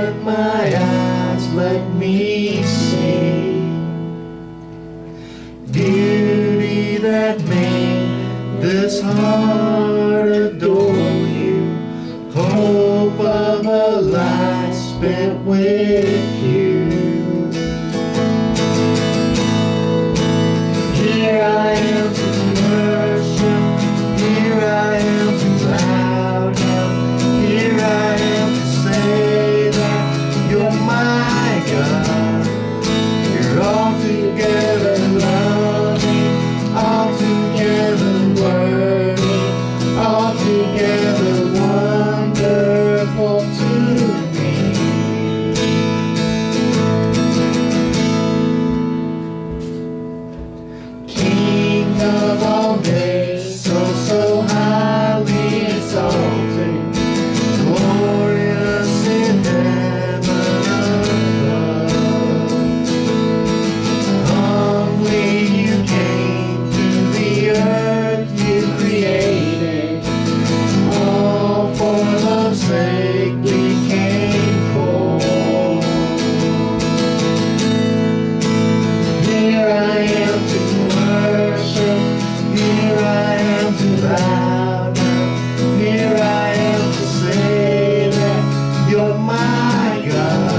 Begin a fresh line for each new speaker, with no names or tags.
Open my eyes, let me see beauty that made this heart adore you. Hope of a life spent with you. Here I am to worship, here I am to bow down, here I am to say that you're my God. You're altogether loving, altogether worthy, altogether wonderful to me. King of all days, so highly exalted, glorious in heaven above. Humbly you came to the earth you created, all for love's sake became poor. Here I am to worship, here I am to bow down, here I am to say that you're my God.